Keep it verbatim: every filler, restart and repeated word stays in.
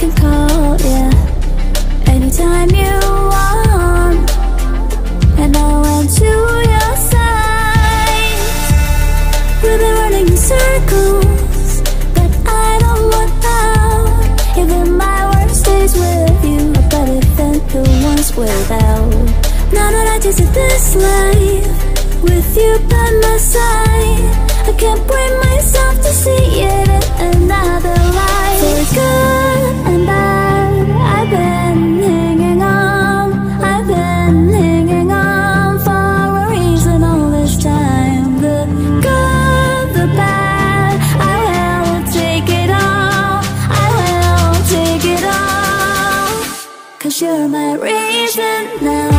can call, yeah, anytime you want. And I went to your side. We've been running in circles, but I don't want out. Even my worst days with you are better than the ones without. Now that I tasted this life with you by my side, I can't bring myself to see it in another life. For good and bad, I've been hanging on. I've been hanging on for a reason all this time. The good, the bad, I will take it all. I will take it all. 'Cause you're my reason now.